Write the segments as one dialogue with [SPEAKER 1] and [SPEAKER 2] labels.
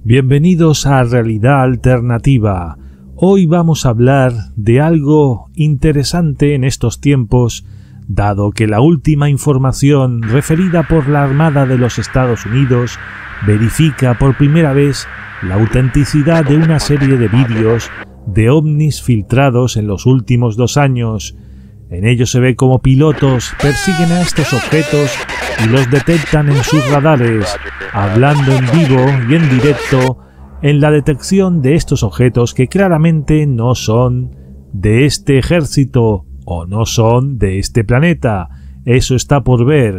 [SPEAKER 1] Bienvenidos a Realidad Alternativa. Hoy vamos a hablar de algo interesante en estos tiempos, dado que la última información referida por la Armada de los Estados Unidos verifica por primera vez la autenticidad de una serie de vídeos de ovnis filtrados en los últimos 2 años. En ellos se ve como pilotos persiguen a estos objetos y los detectan en sus radares, hablando en vivo y en directo en la detección de estos objetos que claramente no son de este ejército o no son de este planeta. Eso está por ver.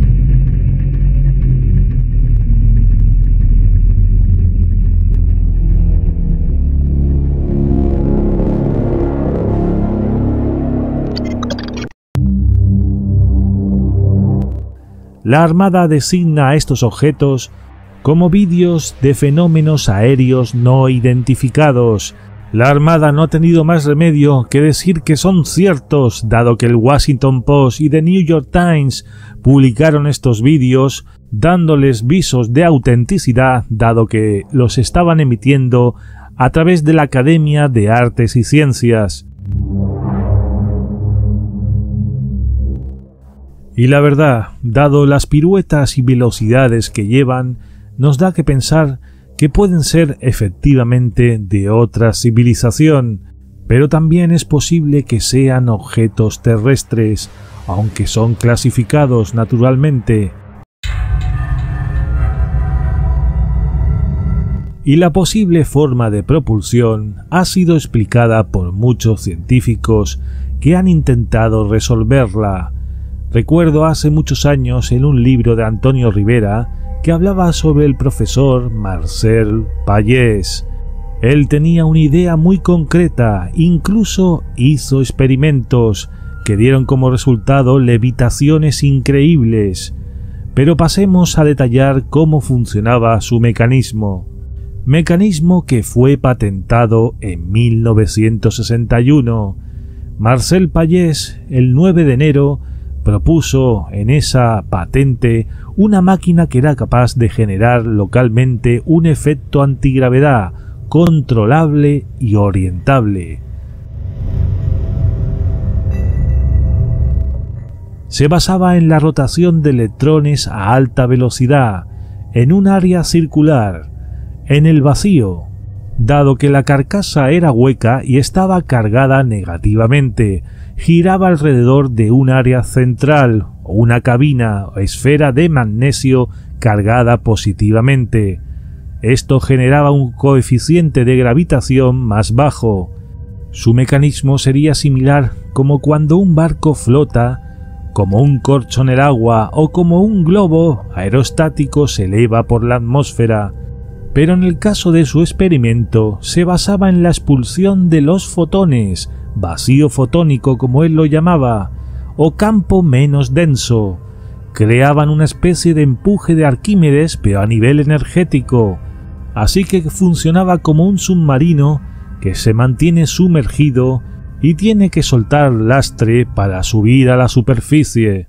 [SPEAKER 1] La Armada designa a estos objetos como vídeos de fenómenos aéreos no identificados. La Armada no ha tenido más remedio que decir que son ciertos, dado que el Washington Post y The New York Times publicaron estos vídeos, dándoles visos de autenticidad, dado que los estaban emitiendo a través de la Academia de Artes y Ciencias. Y la verdad, dado las piruetas y velocidades que llevan, nos da que pensar que pueden ser efectivamente de otra civilización, pero también es posible que sean objetos terrestres, aunque son clasificados naturalmente. Y la posible forma de propulsión ha sido explicada por muchos científicos que han intentado resolverla. Recuerdo hace muchos años en un libro de Antonio Rivera que hablaba sobre el profesor Marcel Pallés. Él tenía una idea muy concreta, incluso hizo experimentos que dieron como resultado levitaciones increíbles. Pero pasemos a detallar cómo funcionaba su mecanismo. Mecanismo que fue patentado en 1961. Marcel Pallés, el 9 de enero, propuso en esa patente una máquina que era capaz de generar localmente un efecto antigravedad controlable y orientable. Se basaba en la rotación de electrones a alta velocidad en un área circular, en el vacío, dado que la carcasa era hueca y estaba cargada negativamente. Giraba alrededor de un área central o una cabina o esfera de magnesio cargada positivamente. Esto generaba un coeficiente de gravitación más bajo. Su mecanismo sería similar como cuando un barco flota, como un corcho en el agua o como un globo aerostático se eleva por la atmósfera. Pero en el caso de su experimento se basaba en la expulsión de los fotones, vacío fotónico como él lo llamaba, o campo menos denso. Creaban una especie de empuje de Arquímedes pero a nivel energético, así que funcionaba como un submarino que se mantiene sumergido y tiene que soltar lastre para subir a la superficie.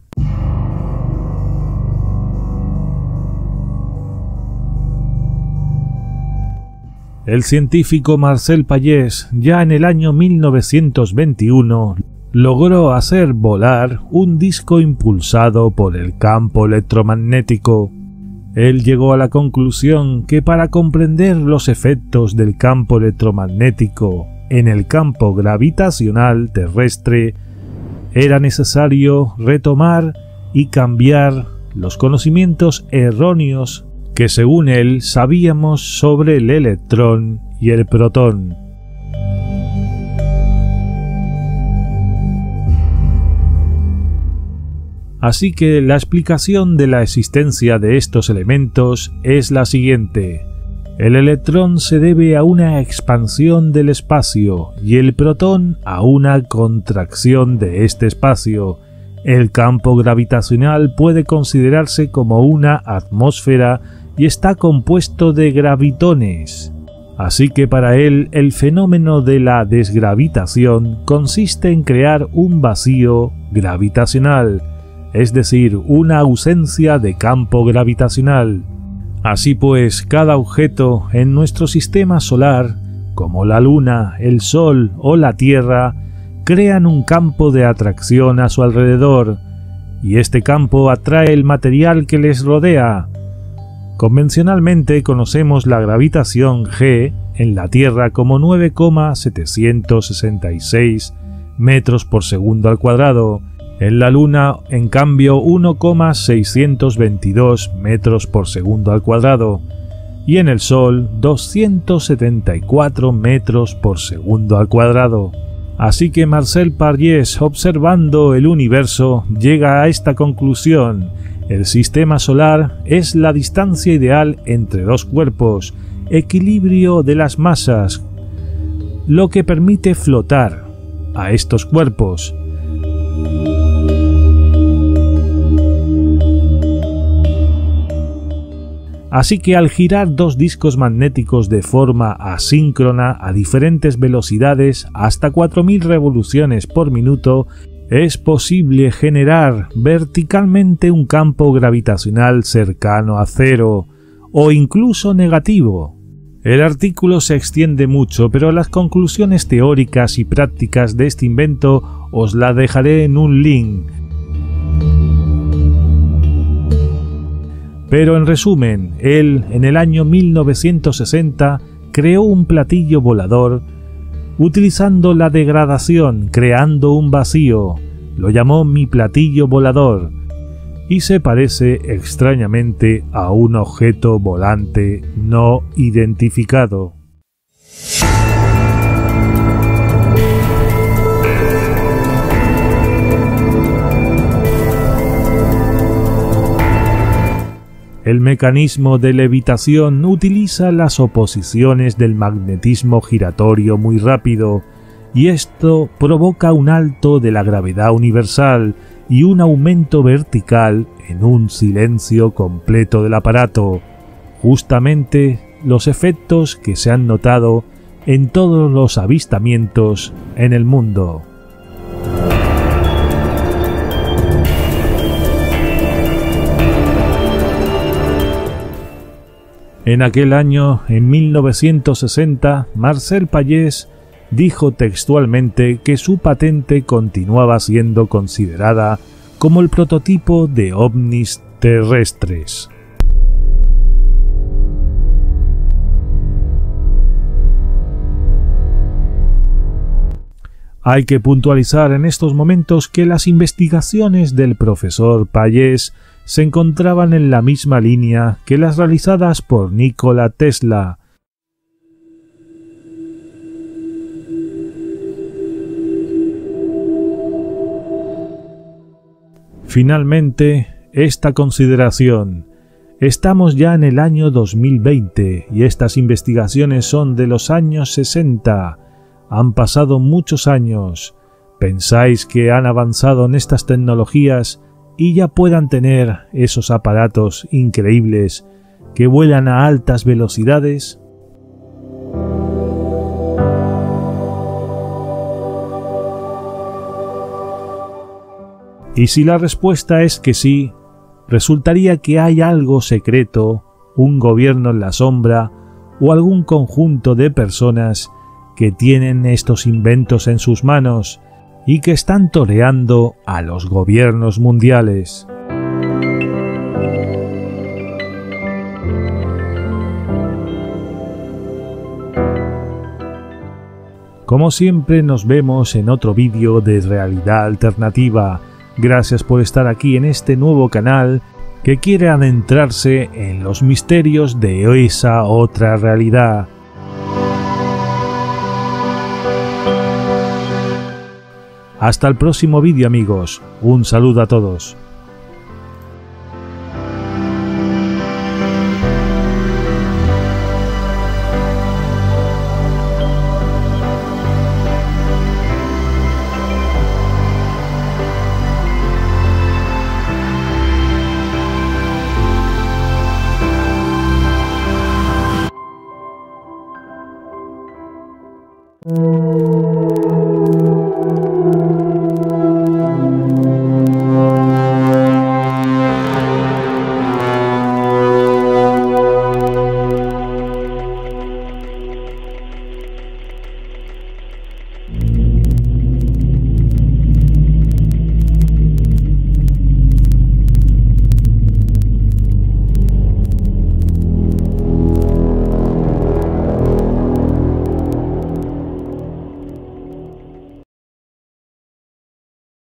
[SPEAKER 1] El científico Marcel Pallés, ya en el año 1921, logró hacer volar un disco impulsado por el campo electromagnético. Él llegó a la conclusión que para comprender los efectos del campo electromagnético en el campo gravitacional terrestre, era necesario retomar y cambiar los conocimientos erróneos que según él sabíamos sobre el electrón y el protón. Así que la explicación de la existencia de estos elementos es la siguiente. El electrón se debe a una expansión del espacio y el protón a una contracción de este espacio. El campo gravitacional puede considerarse como una atmósfera y está compuesto de gravitones. Así que para él el fenómeno de la desgravitación consiste en crear un vacío gravitacional, es decir, una ausencia de campo gravitacional. Así pues, cada objeto en nuestro sistema solar, como la Luna, el Sol o la Tierra, crean un campo de atracción a su alrededor, y este campo atrae el material que les rodea. Convencionalmente conocemos la gravitación G en la Tierra como 9,766 metros por segundo al cuadrado, en la Luna, en cambio, 1,622 metros por segundo al cuadrado, y en el Sol, 274 metros por segundo al cuadrado. Así que Marcel Pardies, observando el universo, llega a esta conclusión: el sistema solar es la distancia ideal entre dos cuerpos, equilibrio de las masas, lo que permite flotar a estos cuerpos. Así que al girar dos discos magnéticos de forma asíncrona a diferentes velocidades, hasta 4000 revoluciones por minuto, es posible generar verticalmente un campo gravitacional cercano a cero, o incluso negativo. El artículo se extiende mucho, pero las conclusiones teóricas y prácticas de este invento os la dejaré en un link. Pero en resumen, él en el año 1960 creó un platillo volador utilizando la degradación, creando un vacío. Lo llamó mi platillo volador y se parece extrañamente a un objeto volante no identificado. El mecanismo de levitación utiliza las oposiciones del magnetismo giratorio muy rápido, y esto provoca un alto de la gravedad universal y un aumento vertical en un silencio completo del aparato, justamente los efectos que se han notado en todos los avistamientos en el mundo. En aquel año, en 1960, Marcel Pardies dijo textualmente que su patente continuaba siendo considerada como el prototipo de ovnis terrestres. Hay que puntualizar en estos momentos que las investigaciones del profesor Pardies se encontraban en la misma línea que las realizadas por Nikola Tesla. Finalmente, esta consideración. Estamos ya en el año 2020 y estas investigaciones son de los años 60. Han pasado muchos años. ¿Pensáis que han avanzado en estas tecnologías y ya puedan tener esos aparatos increíbles que vuelan a altas velocidades? Y si la respuesta es que sí, resultaría que hay algo secreto, un gobierno en la sombra o algún conjunto de personas que tienen estos inventos en sus manos y que están toreando a los gobiernos mundiales. Como siempre, nos vemos en otro vídeo de Realidad Alternativa. Gracias por estar aquí en este nuevo canal que quiere adentrarse en los misterios de esa otra realidad. Hasta el próximo vídeo, amigos. Un saludo a todos.